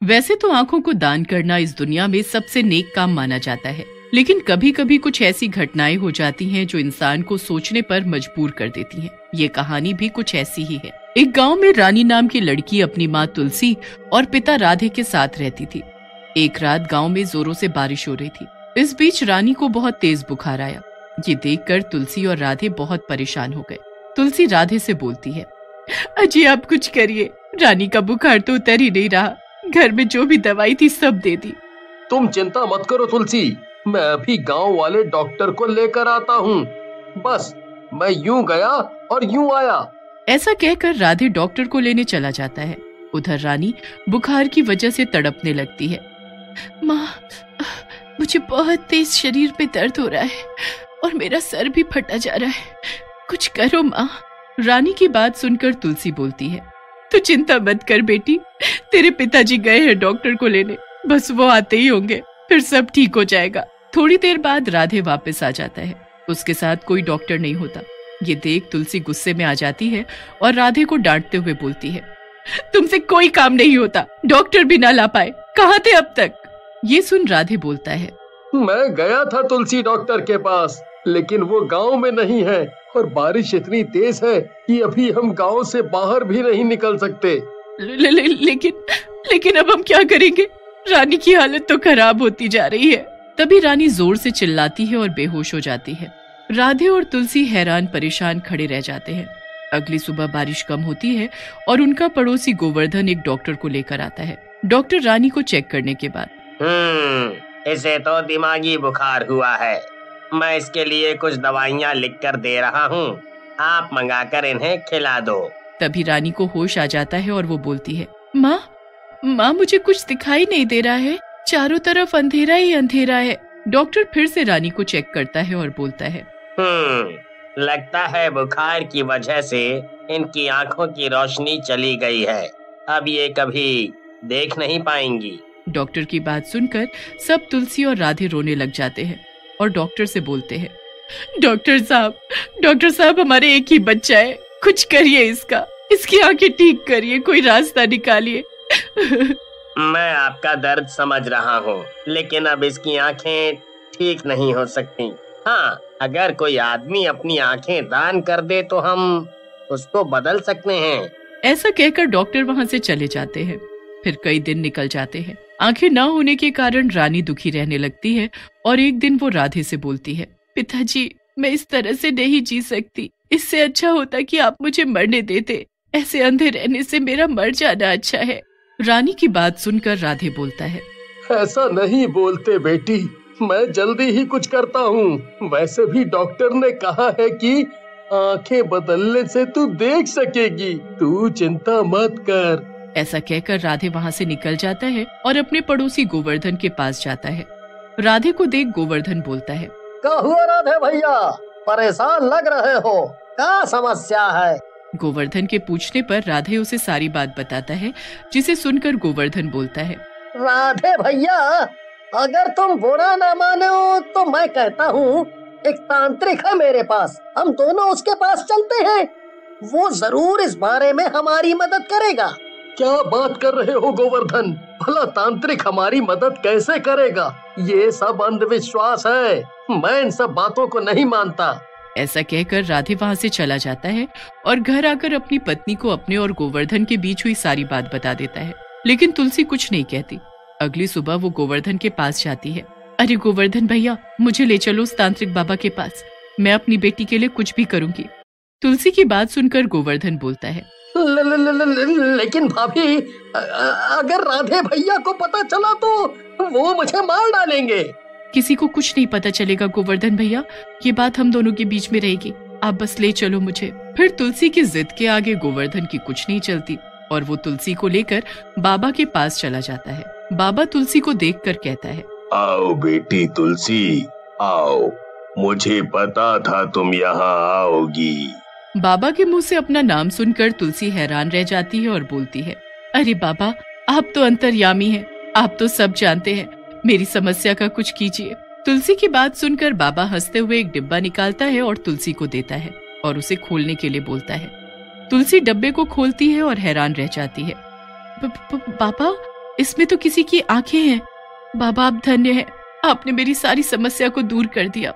वैसे तो आंखों को दान करना इस दुनिया में सबसे नेक काम माना जाता है, लेकिन कभी कभी कुछ ऐसी घटनाएं हो जाती हैं जो इंसान को सोचने पर मजबूर कर देती हैं। ये कहानी भी कुछ ऐसी ही है। एक गांव में रानी नाम की लड़की अपनी माँ तुलसी और पिता राधे के साथ रहती थी। एक रात गांव में जोरों से बारिश हो रही थी। इस बीच रानी को बहुत तेज बुखार आया। ये देखकर तुलसी और राधे बहुत परेशान हो गए। तुलसी राधे से बोलती है, अजी आप कुछ करिए, रानी का बुखार तो उतर ही नहीं रहा। घर में जो भी दवाई थी सब दे दी। तुम चिंता मत करो तुलसी, मैं अभी गांव वाले डॉक्टर को लेकर आता हूँ। बस मैं यूं गया और यूं आया। ऐसा कहकर राधे डॉक्टर को लेने चला जाता है। उधर रानी बुखार की वजह से तड़पने लगती है। माँ, मुझे बहुत तेज शरीर पे दर्द हो रहा है और मेरा सर भी फटा जा रहा है, कुछ करो माँ। रानी की बात सुनकर तुलसी बोलती है, तू चिंता मत कर बेटी, तेरे पिताजी गए हैं डॉक्टर को लेने, बस वो आते ही होंगे, फिर सब ठीक हो जाएगा। थोड़ी देर बाद राधे वापस आ जाता है। उसके साथ कोई डॉक्टर नहीं होता। ये देख तुलसी गुस्से में आ जाती है और राधे को डांटते हुए बोलती है, तुमसे कोई काम नहीं होता, डॉक्टर भी ना ला पाए, कहाँ थे अब तक? ये सुन राधे बोलता है, मैं गया था तुलसी डॉक्टर के पास, लेकिन वो गांव में नहीं है और बारिश इतनी तेज है कि अभी हम गांव से बाहर भी नहीं निकल सकते। लेकिन अब हम क्या करेंगे? रानी की हालत तो खराब होती जा रही है। तभी रानी जोर से चिल्लाती है और बेहोश हो जाती है। राधे और तुलसी हैरान परेशान खड़े रह जाते हैं। अगली सुबह बारिश कम होती है और उनका पड़ोसी गोवर्धन एक डॉक्टर को लेकर आता है। डॉक्टर रानी को चेक करने के बाद, इसे तो दिमागी बुखार हुआ है, मैं इसके लिए कुछ दवाइयाँ लिख कर दे रहा हूँ, आप मंगाकर इन्हें खिला दो। तभी रानी को होश आ जाता है और वो बोलती है, माँ मुझे कुछ दिखाई नहीं दे रहा है, चारों तरफ अंधेरा ही अंधेरा है। डॉक्टर फिर से रानी को चेक करता है और बोलता है, लगता है बुखार की वजह से इनकी आंखों की रोशनी चली गई है, अब ये कभी देख नहीं पाएंगी। डॉक्टर की बात सुनकर सब तुलसी और राधे रोने लग जाते हैं और डॉक्टर से बोलते हैं, डॉक्टर साहब हमारे एक ही बच्चा है, कुछ करिए इसकी आंखें ठीक करिए, कोई रास्ता निकालिए। मैं आपका दर्द समझ रहा हूँ, लेकिन अब इसकी आंखें ठीक नहीं हो सकती। हाँ, अगर कोई आदमी अपनी आंखें दान कर दे तो हम उसको बदल सकते हैं। ऐसा कहकर डॉक्टर वहाँ से चले जाते हैं। फिर कई दिन निकल जाते हैं। आंखें न होने के कारण रानी दुखी रहने लगती है और एक दिन वो राधे से बोलती है, पिताजी मैं इस तरह से नहीं जी सकती, इससे अच्छा होता कि आप मुझे मरने देते, ऐसे अंधे रहने से मेरा मर जाना अच्छा है। रानी की बात सुनकर राधे बोलता है, ऐसा नहीं बोलते बेटी, मैं जल्दी ही कुछ करता हूँ। वैसे भी डॉक्टर ने कहा है कि आंखें बदलने से तू देख सकेगी, तू चिंता मत कर। ऐसा कहकर राधे वहाँ से निकल जाता है और अपने पड़ोसी गोवर्धन के पास जाता है। राधे को देख गोवर्धन बोलता है, क्या हुआ राधे भैया, परेशान लग रहे हो, क्या समस्या है? गोवर्धन के पूछने पर राधे उसे सारी बात बताता है, जिसे सुनकर गोवर्धन बोलता है, राधे भैया अगर तुम बुरा ना मानो तो मैं कहता हूँ एक तांत्रिक है मेरे पास, हम दोनों उसके पास चलते हैं, वो जरूर इस बारे में हमारी मदद करेगा। क्या बात कर रहे हो गोवर्धन, भला तांत्रिक हमारी मदद कैसे करेगा? ये सब अंधविश्वास है, मैं इन सब बातों को नहीं मानता। ऐसा कहकर राधे वहाँ से चला जाता है और घर आकर अपनी पत्नी को अपने और गोवर्धन के बीच हुई सारी बात बता देता है, लेकिन तुलसी कुछ नहीं कहती। अगली सुबह वो गोवर्धन के पास जाती है। अरे गोवर्धन भैया, मुझे ले चलो उस तांत्रिक बाबा के पास, मैं अपनी बेटी के लिए कुछ भी करूंगी। तुलसी की बात सुनकर गोवर्धन बोलता है, लेकिन भाभी अगर राधे भैया को पता चला तो वो मुझे मार डालेंगे। किसी को कुछ नहीं पता चलेगा गोवर्धन भैया, ये बात हम दोनों के बीच में रहेगी, आप बस ले चलो मुझे। फिर तुलसी की जिद के आगे गोवर्धन की कुछ नहीं चलती और वो तुलसी को लेकर बाबा के पास चला जाता है। बाबा तुलसी को देखकर कहता है, आओ बेटी तुलसी आओ, मुझे पता था तुम यहाँ आओगी। बाबा के मुंह से अपना नाम सुनकर तुलसी हैरान रह जाती है और बोलती है, अरे बाबा आप तो अंतर्यामी हैं, आप तो सब जानते हैं, मेरी समस्या का कुछ कीजिए। तुलसी की बात सुनकर बाबा हंसते हुए एक डिब्बा निकालता है और तुलसी को देता है और उसे खोलने के लिए बोलता है। तुलसी डब्बे को खोलती है और हैरान रह जाती है, बाबा इसमें तो किसी की आंखें हैं। बाबा आप धन्य हैं, आपने मेरी सारी समस्या को दूर कर दिया।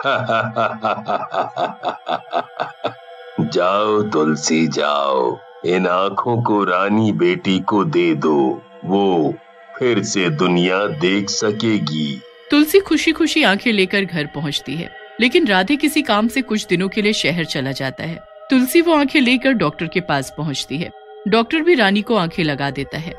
जाओ तुलसी जाओ, इन आंखों को रानी बेटी को दे दो, वो फिर से दुनिया देख सकेगी। तुलसी खुशी खुशी आंखें लेकर घर पहुंचती है, लेकिन राधे किसी काम से कुछ दिनों के लिए शहर चला जाता है। तुलसी वो आंखें लेकर डॉक्टर के पास पहुंचती है। डॉक्टर भी रानी को आंखें लगा देता है।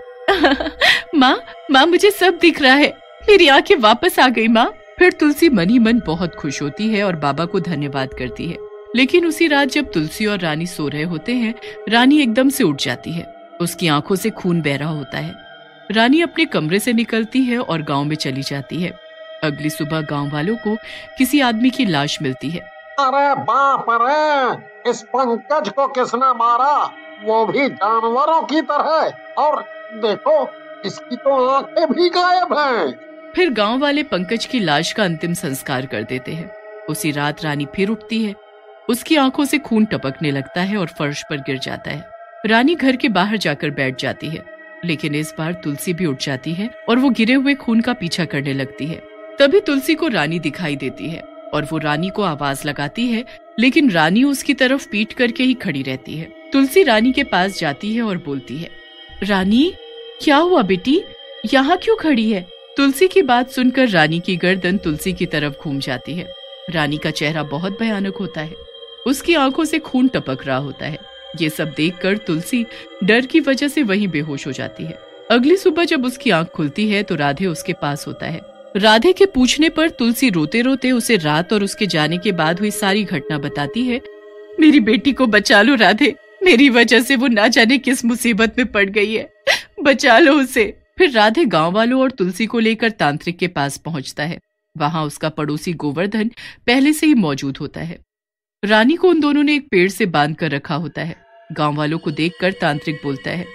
माँ मुझे सब दिख रहा है, मेरी आंखें वापस आ गई माँ। फिर तुलसी मन ही मन बहुत खुश होती है और बाबा को धन्यवाद करती है। लेकिन उसी रात जब तुलसी और रानी सो रहे होते हैं, रानी एकदम से उठ जाती है। उसकी आंखों से खून बह रहा होता है। रानी अपने कमरे से निकलती है और गांव में चली जाती है। अगली सुबह गांव वालों को किसी आदमी की लाश मिलती है। अरे बाप रे, इस पंकज को किसने मारा? वो भी जानवरों की तरह, और देखो इसकी तो आंखें भी गायब हैं। फिर गांव वाले पंकज की लाश का अंतिम संस्कार कर देते हैं। उसी रात रानी फिर उठती है। उसकी आंखों से खून टपकने लगता है और फर्श पर गिर जाता है। रानी घर के बाहर जाकर बैठ जाती है, लेकिन इस बार तुलसी भी उठ जाती है और वो गिरे हुए खून का पीछा करने लगती है। तभी तुलसी को रानी दिखाई देती है और वो रानी को आवाज लगाती है, लेकिन रानी उसकी तरफ पीट करके ही खड़ी रहती है। तुलसी रानी के पास जाती है और बोलती है, रानी क्या हुआ बेटी, यहाँ क्यों खड़ी है? तुलसी की बात सुनकर रानी की गर्दन तुलसी की तरफ घूम जाती है। रानी का चेहरा बहुत भयानक होता है, उसकी आंखों से खून टपक रहा होता है। ये सब देखकर तुलसी डर की वजह से वहीं बेहोश हो जाती है। अगली सुबह जब उसकी आंख खुलती है तो राधे उसके पास होता है। राधे के पूछने पर तुलसी रोते रोते उसे रात और उसके जाने के बाद हुई सारी घटना बताती है। मेरी बेटी को बचा लो राधे, मेरी वजह से वो ना जाने किस मुसीबत में पड़ गई है, बचा लो उसे। फिर राधे गांव वालों और तुलसी को लेकर तांत्रिक के पास पहुंचता है। वहां उसका पड़ोसी गोवर्धन पहले से ही मौजूद होता है। रानी को उन दोनों ने एक पेड़ से बांध कर रखा होता है। गांव वालों को देखकर तांत्रिक बोलता है,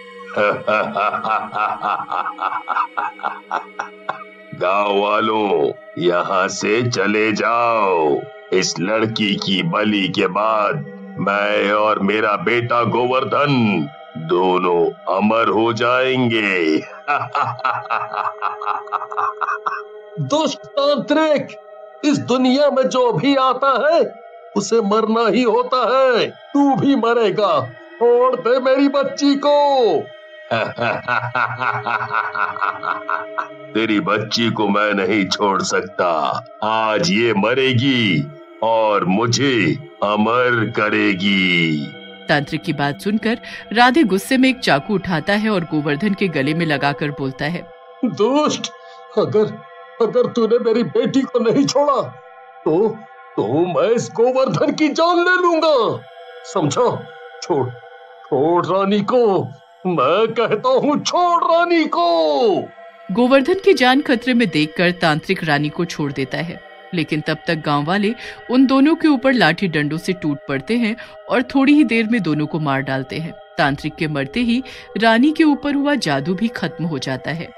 गांव वालों यहाँ से चले जाओ। इस लड़की की बलि के बाद मैं और मेरा बेटा गोवर्धन दोनों अमर हो जाएंगे। दुष्ट तांत्रिक, इस दुनिया में जो भी आता है उसे मरना ही होता है। तू भी मरेगा, छोड़ दे मेरी बच्ची को। तेरी बच्ची को मैं नहीं छोड़ सकता। आज ये मरेगी और मुझे अमर करेगी। तांत्रिक की बात सुनकर राधे गुस्से में एक चाकू उठाता है और गोवर्धन के गले में लगाकर बोलता है, दुष्ट, अगर तूने मेरी बेटी को नहीं छोड़ा तो मैं इस गोवर्धन की जान ले लूंगा। समझा? छोड़ रानी को, मैं कहता हूँ छोड़ रानी को। गोवर्धन की जान खतरे में देखकर तांत्रिक रानी को छोड़ देता है, लेकिन तब तक गांव वाले उन दोनों के ऊपर लाठी डंडों से टूट पड़ते हैं और थोड़ी ही देर में दोनों को मार डालते हैं। तांत्रिक के मरते ही रानी के ऊपर हुआ जादू भी खत्म हो जाता है।